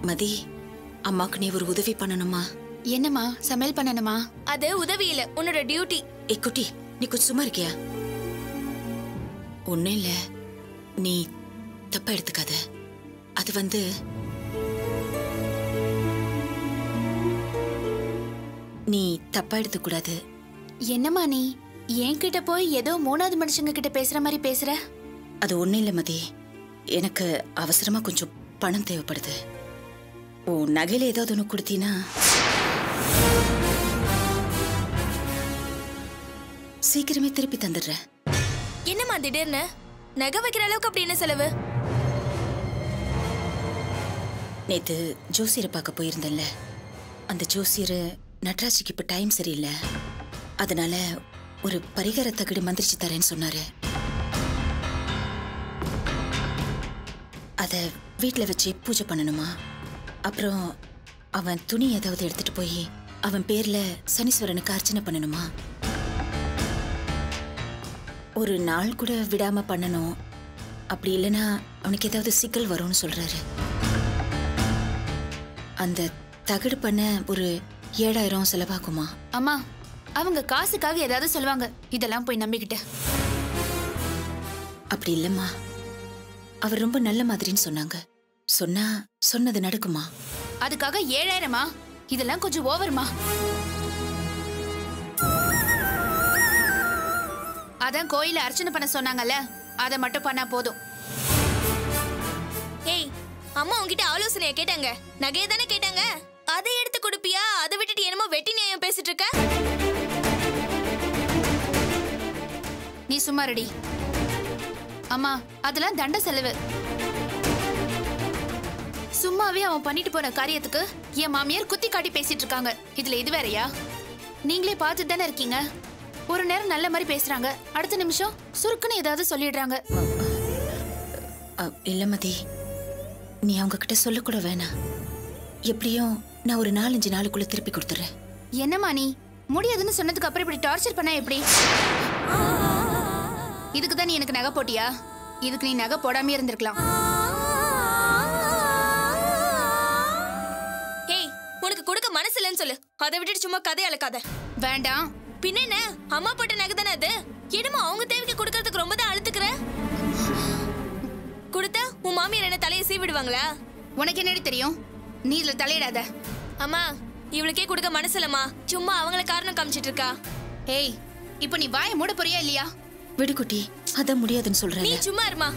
மதி, அம்மாக்கு நீ ஒரு உதவி பண்ணணுமா? என்னம்மா? சமையல் பண்ணணுமா? அது உதவி இல்ல, உன்னோட டியூட்டி. ஏ குட்டி, நீ கொஞ்சம் சும்மா இருக்கியா? ஒன்னும் இல்ல, நீ தப்பா எடுத்துக்காத. அது நீ தப்பா எடுத்துக்கூடாது. என்னம்மா நீ என்கிட்ட போய் ஏதோ மூணாவது மனுஷங்க கிட்ட பேசுற மாதிரி பேசுற? அது ஒன்னும் இல்ல மதி, எனக்கு அவசரமா கொஞ்சம் பணம் தேவைப்படுது. ஓ நகையில ஏதாவது ஒன்று கொடுத்தீனா சீக்கிரமே திருப்பி தந்துடுறேன். என்னம்மா திடீர்னு நகை வைக்கிற அளவுக்கு அப்படி என்ன செலவு? நேத்து ஜோசியரை பார்க்க போயிருந்தேன்ல, அந்த ஜோசியர் நட்ராஜுக்கு இப்ப டைம் சரியில்லை, அதனால ஒரு பரிகார தகடு மந்திரிச்சு தரேன்னு சொன்னாரு. அத வீட்டுல வச்சு பூஜை பண்ணணுமா? அப்புறம் அவன் துணி ஏதாவது எடுத்துட்டு போய் அவன் பேர்ல சனீஸ்வரனுக்கு அர்ச்சனை பண்ணணுமா? ஒரு நாள் கூட விடாம பண்ணணும். அப்படி இல்லைன்னா அவனுக்கு ஏதாவது சிக்கல் வரும்னு சொல்றாரு. அந்த தகடு பண்ண ஒரு 7000 செலவாகுமா? அம்மா, அவங்க காசுக்காக ஏதாவது சொல்லுவாங்க, இதெல்லாம் போய் நம்பிக்கிட்ட. அப்படி இல்லம்மா, அவர் ரொம்ப நல்ல மாதிரின்னு சொன்னாங்க. சொன்னது நடக்குமா? அதுக்காக 7000மா? இதெல்லாம் கொஞ்சம் ஓவர்மா. அதான் கோயில அர்ச்சனை பண்ண சொன்னாங்கல்ல, அதை மட்டும் பண்ணா போதும். ஏய், அம்மா உன்கிட்ட ஆலோசனைய கேட்டாங்க, நகையை தானே கேட்டாங்க. அதை எடுத்து கொடுப்பியா? அதை விட்டுட்டு என்னமோ வெட்டி நியாயம் பேசிட்டு இருக்க. நீ சும்மா ரெடி. அம்மா, அதெல்லாம் தண்ட செலவு. சும்மாவே அவன் பண்ணிட்டு போன காரியத்துக்கு என் மாமியார் குத்தி காட்டி பேசிட்டு இருக்காங்க. இதுல இது வேறயா? நீங்களே பார்த்துட்டு தானே இருக்கீங்க. ஒரு நேரம் நல்ல மாதிரி பேசுறாங்க, அடுத்த நிமிஷம் சுருக்குன்னு ஏதாவது சொல்லிடுறாங்க. இல்ல மதி, நீ அவங்க கிட்ட சொல்லக்கூட வேணாம். எப்படியும் நான் ஒரு 4-5 நாளுக்குள்ள திருப்பி கொடுத்துறேன். என்னம்மா நீ? முடியாதுன்னு சொன்னதுக்கு அப்புறம் இப்படி டார்ச்சர் பண்ணா எப்படி? இதுக்கு தான் நீ எனக்கு நகை போட்டியா? இதுக்கு நீ நகை போடாம இருந்திருக்கலாம். ஏய், உனக்கு கொடுக்க மனசு இல்லைன்னு சொல்லு. அதை விட்டுட்டு சும்மா கதை அளக்காத. வேண்டாம். பின்ன என்ன, அம்மா போட்ட நகை தானே அது. என்னமோ அவங்க தேவைக்கு கொடுக்கறதுக்கு ரொம்ப தான் அழுத்துக்கிற. கொடுத்தா உன் மாமியார் என்ன தலையை சீவிடுவாங்களா? உனக்கு என்னடி தெரியும்? நீ இதுல தலையிடாத. அம்மா, இவளுக்கே கொடுக்க மனசு இல்லம்மா, சும்மா அவங்கள காரணம் காமிச்சிட்டு இருக்கா. ஏய், இப்போ நீ வாயை மூட போறியா இல்லையா? விடுகுட்டி, அதான் முடியாதுன்னு சொல்றேன். நீ சும்மா இருமா.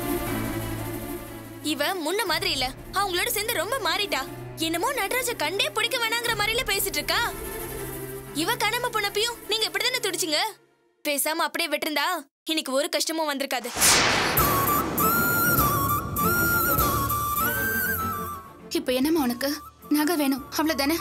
இவ முன்ன மாதிரி இல்ல, அவங்களோட சேர்ந்து ரொம்ப மாறிட்டா. என்னமோ நட்ராஜ கண்டே பிடிக்க வேணாங்கிற மாதிரில பேசிட்டு இருக்கா. இவ காணாம போனப்பையும் நீங்க இப்படிதானே துடிச்சிங்க. பேசாம அப்படியே விட்டுருந்தா இன்னைக்கு ஒரு கஷ்டமும் வந்திருக்காது. இப்ப என்னம்மா உனக்கு? நகை வேணும் அவ்வளவுதானே?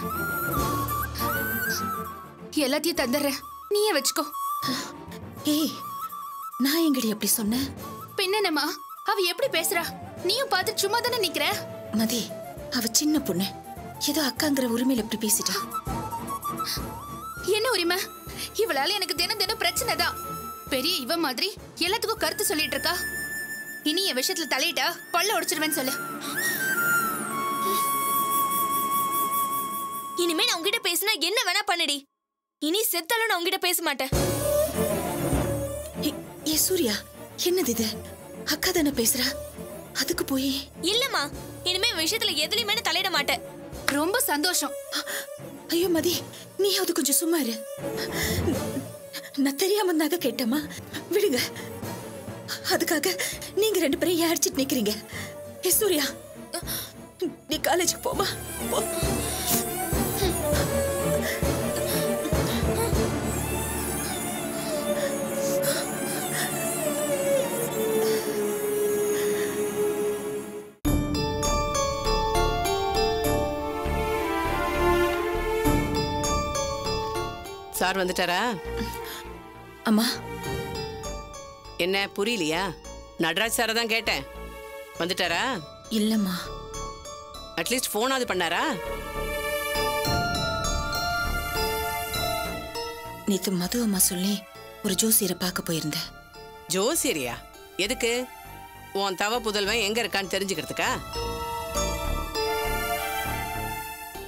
எல்லாத்தையும் தந்துடுறேன், நீயே வச்சுக்கோ. ஏய், நான் எங்கடி அப்படி சொன்னேன்? பின்னமா அவ எப்படி பேசுறா? நீயும் பார்த்து சும்மா தானே நிக்கிற. மதி, அவ சின்ன பொண்ணு, ஏதோ அக்காங்கிற உரிமையில எப்படி பேசிட்டா. என்ன உரிமை? இவளால எனக்கு தினம் தினம் பிரச்சனை தான். பெரிய இவ மாதிரி எல்லாத்துக்கும் கருத்து சொல்லிட்டு இருக்கா. இனி என் விஷயத்துல தலையிட்டா பல்ல உடைச்சிருவேன்னு சொல்லு. இனிமே நான் உங்ககிட்ட பேசினா என்ன வேணா பண்ணுடி. இனி செத்தாலும் நான் உங்ககிட்ட பேச மாட்டேன். ஏ சூர்யா, என்னது இது? அக்கா தானே பேசுறா, அதுக்கு போய்? இல்லம்மா, இனிமே விஷயத்துல எதுலயுமே தலையிட மாட்டேன். ரொம்ப சந்தோஷம். ஐயோ மதி, நீ அது கொஞ்சம் சும்மா இரு. நான் தெரியாம நகை கேட்டமா, விடுங்க. அதுக்காக நீங்க 2 பேரும் யாரிச்சிட்டு நிக்கிறீங்க. ஏ சூர்யா, நீ காலேஜுக்கு போமா. போ. சார் வந்துட்டாரா? அம்மா, என்ன புரியலையா? நட்ராஜ் சாரை தான் கேட்டேன். வந்துட்டாரா? இல்லம்மா. அட்லீஸ்ட் போனாவது பண்ணாரா? நேத்து மது அம்மா சொல்லி ஒரு ஜோசியரை பார்க்க போயிருந்தேன். ஜோசியரியா? எதுக்கு? உன் தவ புதல்வன் எங்க இருக்கான்னு தெரிஞ்சுக்கிறதுக்கா?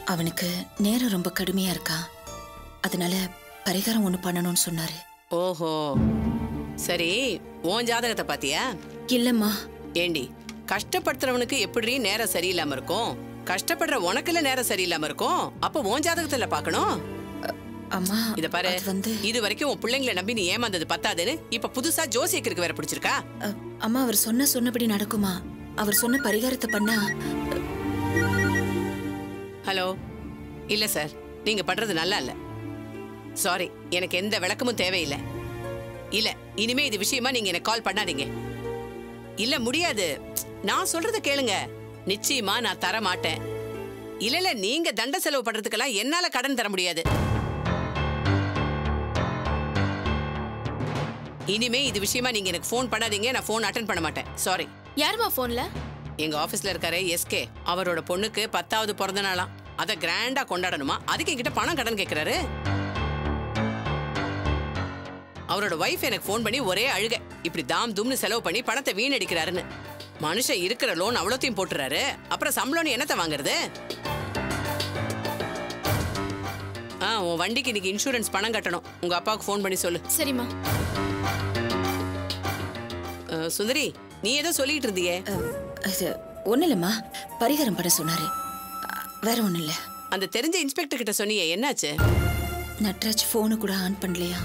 அவனுக்கு நேரம் ரொம்ப கடுமையா இருக்கா, அதனால பரிகாரம் ஒண்ணு பண்ணணும்னு சொன்னாரு. ஓஹோ, சரி. உன் ஜாதகத்தை பாத்தியா? இல்லம்மா. ஏண்டி, கஷ்டப்படுத்துறவனுக்கு எப்படி நேரம் சரியில்லாம இருக்கும்? கஷ்டப்படுற உனக்குல நேரம் சரியில்லாம இருக்கும். அப்ப உன் ஜாதகத்துல பாக்கணும். அம்மா இத பாரு, வந்து இது வரைக்கும் உன் பிள்ளைங்களை நம்பி நீ ஏமாந்தது பத்தாதுன்னு இப்ப புதுசா ஜோசியருக்கு வேற பிடிச்சிருக்கா? அம்மா அவர் சொன்னபடி நடக்குமா? அவர் சொன்ன பரிகாரத்தை பண்ணா. ஹலோ, இல்ல சார், நீங்க பண்றது நல்லா இல்ல. சாரி, எனக்கு எந்த விளக்கமும் தேவையில்லை. இல்ல, இனிமே இது விஷயமா நீங்க எனக்கு கால் பண்ணாதீங்க. இல்ல, முடியாது. நான் சொல்றத கேளுங்க. நிச்சயமா நான் தர மாட்டேன். இல்ல, நீங்க தண்ட செலவு பண்றதுக்கெல்லாம் என்னால கடன் தர முடியாது. இனிமே இது விஷயமா நீங்க எனக்கு ஃபோன் பண்ணாதீங்க. நான் ஃபோன் அட்டெண்ட் பண்ண மாட்டேன். சாரி. யாருமா போன்ல? எங்க ஆபீஸ்ல இருக்காரு எஸ்கே. அவரோட பொண்ணுக்கு 10வது பிறந்த நாளாம். அத கிராண்டா கொண்டாடணுமா, அதுக்கு என்கிட்ட பணம் கடன் கேட்கிறாரு. அவரோட வைஃப் எனக்கு ஃபோன் பண்ணி ஒரே அழுக, இப்படி தாம் தும்னு செலவு பண்ணி பணத்தை வீணடிக்கிறாருன்னு. மனுஷன் இருக்கிற லோன் அவ்வளோத்தையும் போட்டுறாரு. அப்புறம் சம்பளம்னு என்னத்தை வாங்குறது? உன் வண்டிக்கு இன்னைக்கு இன்சூரன்ஸ் பணம் கட்டணும். உங்க அப்பாவுக்கு ஃபோன் பண்ணி சொல்லு. சரிம்மா. சுந்தரி, நீ ஏதோ சொல்லிட்டு இருந்தியே? ஒண்ணு இல்லம்மா, பரிகாரம் பண்ண சொன்னாரு, வேற ஒண்ணு இல்ல. அந்த தெரிஞ்ச இன்ஸ்பெக்டர் கிட்ட சொன்னியே, என்னாச்சு? நட்ராஜ் போனு கூட ஆன் பண்ணலையா,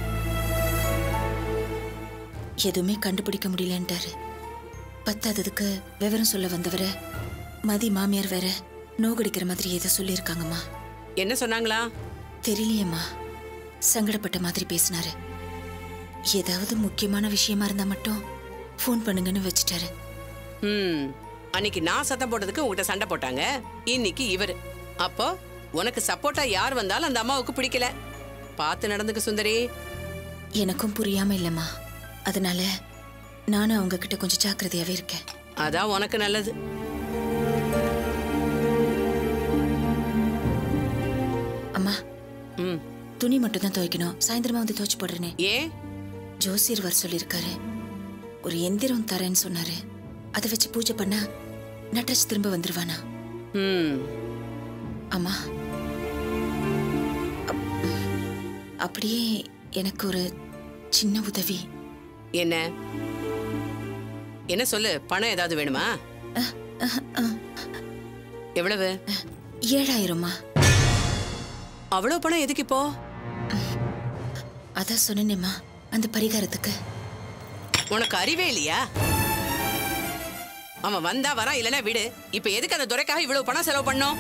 எதுவுமே கண்டுபிடிக்க முடியலன்ட்டாரு. பத்தாததுக்கு விவரம் சொல்ல வந்தவரை மதி மாமியார் வேற நோகடிக்கிற மாதிரி ஏதோ சொல்லியிருக்காங்கம்மா. என்ன சொன்னாங்களா? தெரியலையம்மா, சங்கடப்பட்ட மாதிரி பேசினாரு. ஏதாவது முக்கியமான விஷயமா இருந்தா மட்டும் ஃபோன் பண்ணுங்கன்னு வச்சுட்டாரு. அன்னைக்கு நான் சத்தம் போட்டதுக்கு உங்ககிட்ட சண்டை போட்டாங்க, இன்னைக்கு இவரு. அப்போ உனக்கு சப்போர்ட்டா யார் வந்தாலும் அந்த அம்மாவுக்கு பிடிக்கல. பார்த்து நடந்துக்க சுந்தரி. எனக்கும் புரியாம இல்லம்மா, அதனால நானும் அவங்க கிட்ட கொஞ்சம் ஜாக்கிரதையாவே இருக்கேன். அதான் உனக்கு நல்லது. அம்மா, துணி மட்டும் தான் துவைக்கணும். சாயந்தரமா வந்து துவைச்சு போடுறேனே. ஏன்? ஜோசியர் வர சொல்லியிருக்காரு. ஒரு எந்திரம் தரேன்னு சொன்னாரு. அதை வச்சு பூஜை பண்ணா நட்ராஜ் திரும்ப வந்துருவானா? அம்மா, அப்படியே எனக்கு ஒரு சின்ன உதவி. என்ன? என்ன சொல்லு. பணம் ஏதாவது வேணுமா? எவ்வளவு? 7000. அவ்வளவு பணம் எதுக்கு இப்போ? அதான் சொன்னேம்மா, அந்த பரிகாரத்துக்கு. உனக்கு அறிவே இல்லையா? அவன் வந்தா வரா, இல்லனா விடு. இப்ப எதுக்கு அந்த துறைக்காக இவ்வளவு பணம் செலவு பண்ணோம்?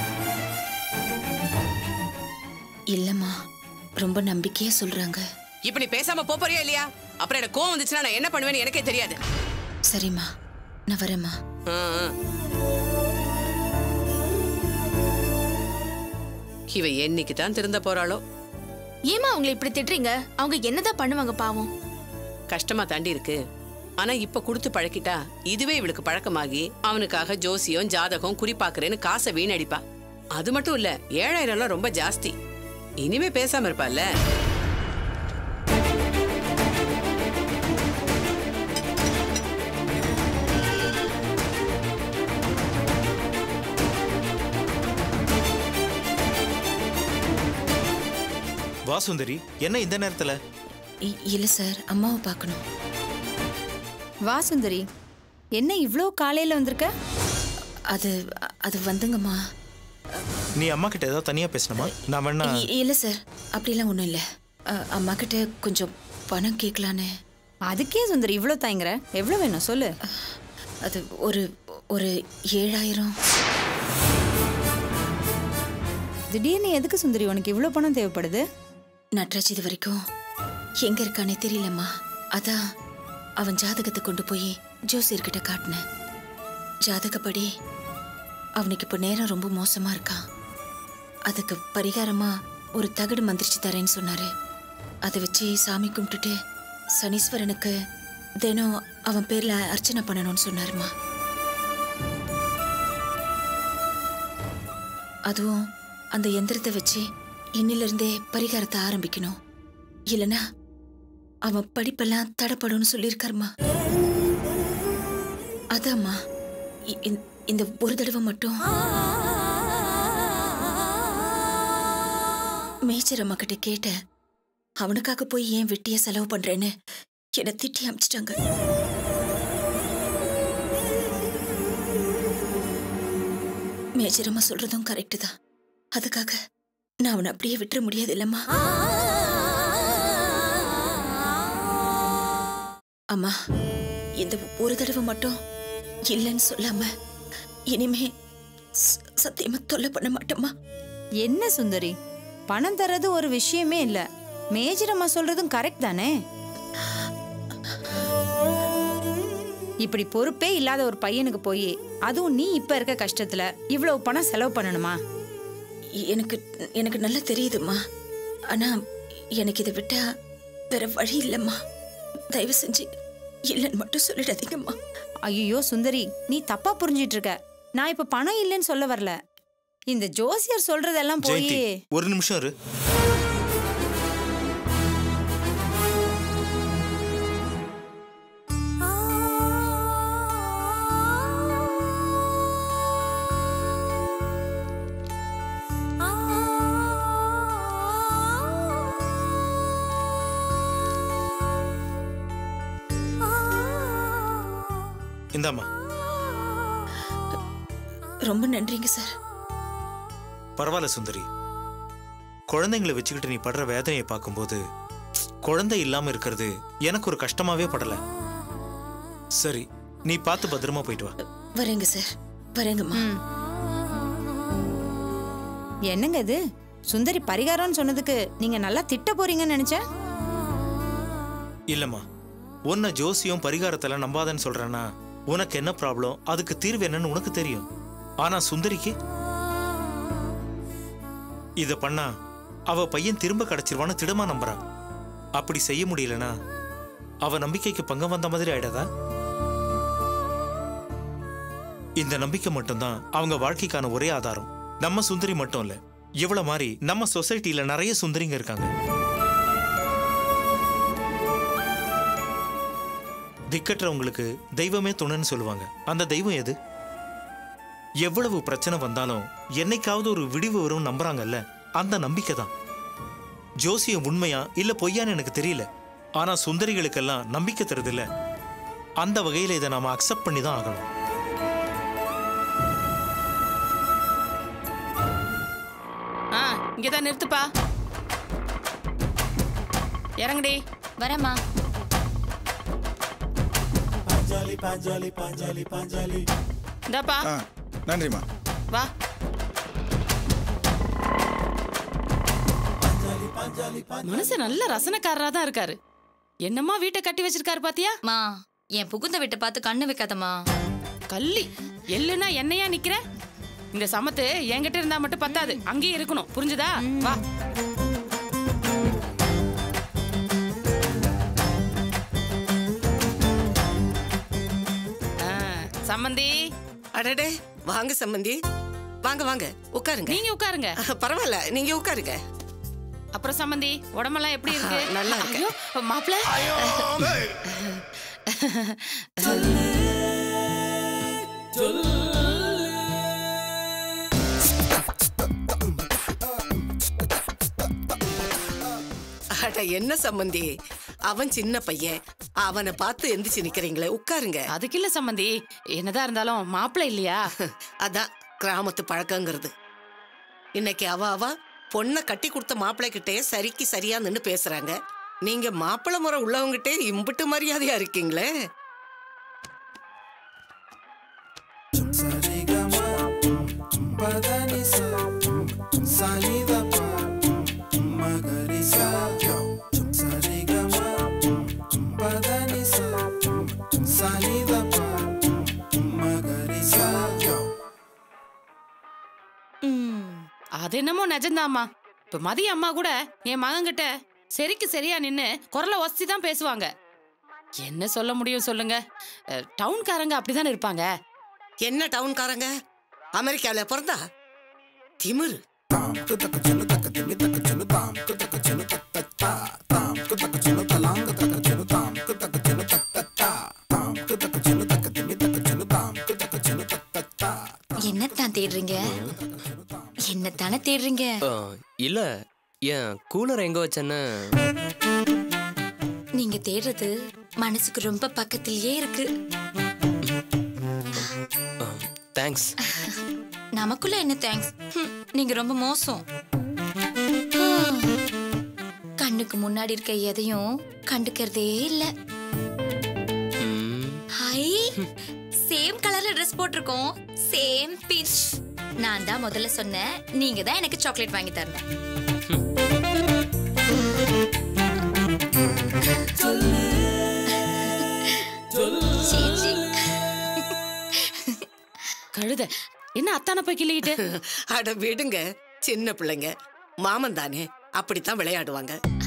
இல்லம்மா, ரொம்ப நம்பிக்கையா சொல்றாங்க. இப்ப நீ பேசாம போறியா இல்லையா? அப்புறம் எனக்கு கோவம் வந்துச்சுன்னா நான் என்ன பண்ணுவேன்னு எனக்கே தெரியாது. சரிம்மா, நான் வரேம்மா. இவ என்னைக்கு தான் திருந்த போறாளோ? ஏமா அவங்களை இப்படி திட்டுறீங்க? அவங்க என்னதான் பண்ணுவாங்க பாவம்? கஷ்டமா தாண்டி இருக்கு. ஆனா இப்ப கொடுத்து பழக்கிட்டா இதுவே இவளுக்கு பழக்கமாகி அவனுக்காக ஜோசியம் ஜாதகம் குறிப்பாக்குறேன்னு காசை வீணடிப்பா. அது மட்டும் இல்ல, 7000 ரொம்ப ஜாஸ்தி. இனிமே பேசாம இருப்பால. வா சுந்தரி, என்ன இந்த நேரத்துல? இல்ல சார், அம்மாவை பார்க்கணும். வா சுந்தரி, என்ன இவ்ளோ காலையில வந்திருக்க? அது வந்துங்கம்மா. நீ அம்மா கிட்ட ஏதாவது தனியா பேசணுமா? நான் வேணா. இல்ல சார், அப்படிலாம் ஒண்ணும் இல்ல. அம்மா கிட்ட கொஞ்சம் பணம் கேட்கலான்னு. அதுக்கே சுந்தரி இவ்ளோ தயங்குற? எவ்வளவு வேணும் சொல்லு. அது ஒரு 7000. திடீர்னு எதுக்கு சுந்தரி உனக்கு இவ்ளோ பணம் தேவைப்படுது? நட்ராஜ் இது வரைக்கும் எங்க இருக்கானே தெரியலம்மா. அதான் அவன் ஜாதகத்தை கொண்டு போய் ஜோசியர்கிட்ட காட்டினேன். ஜாதகப்படி அவனுக்கு இப்போ நேரம் ரொம்ப மோசமா இருக்கான். அதுக்கு பரிகாரமா ஒரு தகடு மந்திரிச்சு தரேன்னு சொன்னாரு. அதை வச்சு சாமி கும்பிட்டுட்டு சனீஸ்வரனுக்கு தினம் அவன் பேர்ல அர்ச்சனை பண்ணணும்னு சொன்னாருமா. அதுவும் அந்த எந்திரத்தை வச்சு இன்னிலிருந்தே பரிகாரத்தை ஆரம்பிக்கணும். இல்லனா அவன் படிப்பெல்லாம் தடப்படும்னு சொல்லியிருக்காருமா. அதாம்மா, இந்த ஒரு தடவை மட்டும். மேஜர் அம்மா கிட்ட கேட்டேன். அவனுக்காக போய் ஏன் வெட்டிய செலவு பண்றேன்னு என்னை திட்டி அமிச்சிட்டாங்க. மேஜர் அம்மா சொல்றதும் கரெக்ட் தான். அதுக்காக நான் அவனை அப்படியே விட்டுற முடியாது இல்லம்மா. அம்மா, இந்த ஒரு தடவை மட்டும் இல்லைன்னு சொல்லாம இனிமே சத்தியமா தொல்லை பண்ண மாட்டோமா? என்ன சுந்தரி, பணம் தரது ஒரு விஷயமே இல்ல. மேஜர் அம்மா சொல்றதும் கரெக்ட் தானே? இப்படி பொறுப்பே இல்லாத ஒரு பையனுக்கு போய் அதுவும் நீ இப்ப இருக்க கஷ்டத்துல இவ்வளவு பணம் செலவு பண்ணணுமா? எனக்கு எனக்கு நல்லா தெரியுதுமா. ஆனா எனக்கு இதை விட்டா வேற வழி இல்லம்மா. தயவு செஞ்சு இல்லைன்னு மட்டும் சொல்லிடாதீங்கம்மா. ஐயோ சுந்தரி, நீ தப்பா புரிஞ்சிட்டு இருக்க. நான் இப்ப பணம் இல்லைன்னு சொல்ல வரல. இந்த ஜோசியர் சொல்றதெல்லாம் போய் ஒரு நிமிஷம் இரு. இந்தாம்மா. ரொம்ப நன்றிங்க சார். பரவாயில்ல சுந்தரி, குழந்தைங்களை வச்சுக்கிட்டு நீ படுற வேதனையை பார்க்கும்போது குழந்தை இல்லாம இருக்கிறது எனக்கு ஒரு கஷ்டமாவே படல. சரி, நீ பார்த்து பத்திரமா போயிட்டு வா. வரேங்க சார், வரேங்கம்மா. என்னங்க இது, சுந்தரி பரிகாரம்னு சொன்னதுக்கு நீங்க நல்லா திட்ட போறீங்கன்னு நினைச்சேன். இல்லம்மா, உன்னை ஜோசியம் பரிகாரத்தெல்லாம் நம்பாதன்னு சொல்றேன்னா உனக்கு என்ன ப்ராப்ளம், அதுக்கு தீர்வு என்னன்னு உனக்கு தெரியும். ஆனா சுந்தரிக்கு இத பண்ணா அவ பையன் திரும்ப கிடைச்சிருவான்னு திடமா நம்புறா. அப்படி செய்ய முடியலனா அவ நம்பிக்கைக்கு பங்கம் வந்த மாதிரி ஆயிடாதா? இந்த நம்பிக்கை மட்டும்தான் அவங்க வாழ்க்கைக்கான ஒரே ஆதாரம். நம்ம சுந்தரி மட்டும் இல்ல, இவ்வளவு மாதிரி நம்ம சொசைட்டில நிறைய சுந்தரிங்க இருக்காங்க. திக்கற்றவங்களுக்கு தெய்வமே துணைன்னு சொல்லுவாங்க. அந்த தெய்வம் எது? எவ்வளவு பிரச்சனை வந்தாலும் என்னைக்காவது ஒரு விடிவு வரும் நம்புறாங்கல்ல, அந்த நம்பிக்கை தான். ஜோசியம் உண்மையா இல்ல பொய்யான்னு எனக்கு தெரியல. ஆனா சுந்தரிகளுக்கெல்லாம் நம்பிக்கை தருது இல்ல, அந்த வகையில இதை நாம அக்செப்ட் பண்ணி தான் ஆகணும். இங்கதான் நிறுத்துப்பா. இறங்குடி. வரேம்மா. இந்தாப்பா. நன்றிமா. வா. மனுஷன் நல்ல ரசனக்காரரா தான் இருக்காரு. என்னம்மா வீட்டை கட்டி வச்சிருக்காரு பாத்தியா? மா, என் புகுந்த வீட்டை பார்த்து கண்ணு வைக்காதம்மா. கள்ளி எல்லுனா என்னையா நிக்கிற? இந்த சமத்து என்கிட்ட இருந்தா மட்டும் பத்தாது, அங்கேயே இருக்கணும். புரிஞ்சுதா? வா. சம்மந்தி. அடடே, வாங்க சம்மந்தி. வாங்க வாங்க, உட்காருங்க. நீங்க உட்காருங்க. பரவாயில்ல, நீங்க உட்காருங்க. அப்புறம் சம்மந்தி, உடம்பெல்லாம் எப்படி இருக்கு? நல்லா இருக்கு. மாப்பிள்ள. அட என்ன சம்மந்தி, அவன் சின்ன பையன், அவனை பார்த்து எந்திரிச்சு நிக்கிறீங்களே, உட்காருங்க. அதுக்கு இல்ல சம்மந்தி, என்னதான் இருந்தாலும் மாப்பிள்ள இல்லையா? அதான் கிராமத்து பழக்கங்கிறது. இன்னைக்கு அவ பொண்ணை கட்டி கொடுத்த மாப்பிள்ளை கிட்டே சரிக்கு சரியா நின்னு பேசுறாங்க. நீங்க மாப்பிள்ளை முறை உள்ளவங்கிட்டே இம்புட்டு மரியாதையா இருக்கீங்களே. அது என்னமோ நிஜம்தாம்மா. இப்ப மதி அம்மா கூட என் மகன்கிட்ட சரிக்கு சரியா நின்னு குரலை வசதி தான் பேசுவாங்க. என்ன சொல்ல முடியும் சொல்லுங்க? டவுன்காரங்க அப்படிதானே இருப்பாங்க. என்ன டவுன்காரங்க? அமெரிக்காவில பிறந்தா திமிரு. என்னத்தான் தேடுறீங்க? என்னத்தானே தேடுறீங்க? இல்ல, ஏன் கூலர் எங்க வச்சேன்னு நீங்க தேடுறது மனசுக்கு ரொம்ப பக்கத்திலேயே இருக்கு. தேங்க்ஸ். நமக்குள்ள என்ன தேங்க்ஸ்? நீங்க ரொம்ப மோசம். கண்ணுக்கு முன்னாடி இருக்க எதையும் கண்டுக்கிறதே இல்ல. ஹை, சேம் கலர்ல ட்ரெஸ் போட்டிருக்கோம், சேம் பிச். நான் தான் முதல்ல சொன்னேன், நீங்க தான் எனக்கு சாக்லேட் வாங்கி தரணும். கழுத என்ன அத்தான போய் கிள்ளிக்கிட்டு? அட விடுங்க, சின்ன பிள்ளைங்க மாமன் தானே, அப்படித்தான் விளையாடுவாங்க.